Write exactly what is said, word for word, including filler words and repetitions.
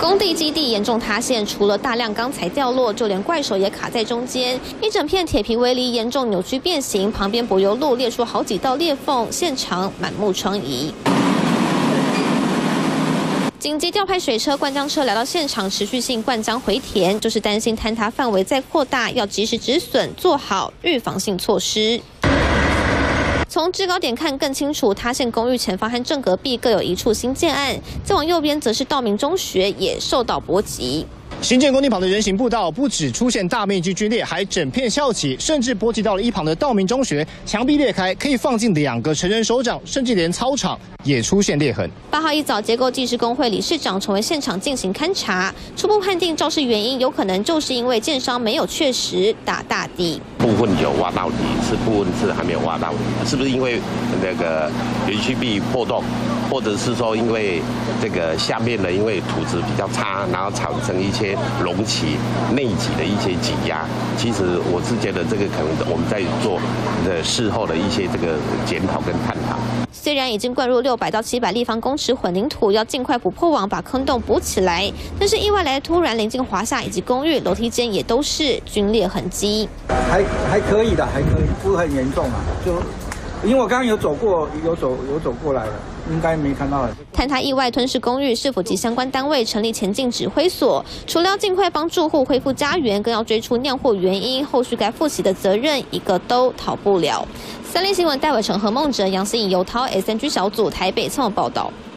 工地基地严重塌陷，除了大量钢材掉落，就连怪手也卡在中间，一整片铁皮围篱严重扭曲变形，旁边柏油路裂出好几道裂缝，现场满目疮痍。 紧急调派水车、灌浆车来到现场，持续性灌浆回填，就是担心坍塌范围再扩大，要及时止损，做好预防性措施。从制高点看更清楚，塌陷公寓前方和正隔壁各有一处新建案，再往右边则是道明中学，也受到波及。 新建工地旁的人行步道不止出现大面积龟裂，还整片翘起，甚至波及到了一旁的道明中学，墙壁裂开，可以放进两个成人手掌，甚至连操场也出现裂痕。 八号一早，结构技师工会理事长成为现场进行勘查，初步判定肇事原因有可能就是因为建商没有确实打大地， 部分有挖到底，是部分是还没有挖到底，是不是因为那个园区壁破洞，或者是说因为这个下面的因为土质比较差，然后产生一些 隆起内脊的一些挤压，其实我是觉得这个可能我们在做的事后的一些这个检讨跟探讨。 虽然已经灌入六百到七百立方公尺混凝土，要尽快补破网把坑洞补起来，但是意外来突然临近华夏以及公寓楼梯间也都是龟裂痕迹， 还还可以的，还可以，不是很严重啊，就。 因为我刚刚有走过，有走有走过来了，应该没看到了。 坍塌意外吞噬公寓，是否及相关单位成立前进指挥所？除了要尽快帮住户恢复家园，更要追出酿祸原因，后续该负起的责任，一个都逃不了。三立新闻戴伟成、何梦哲、杨思颖、尤涛 S N G 小组台北采访报道。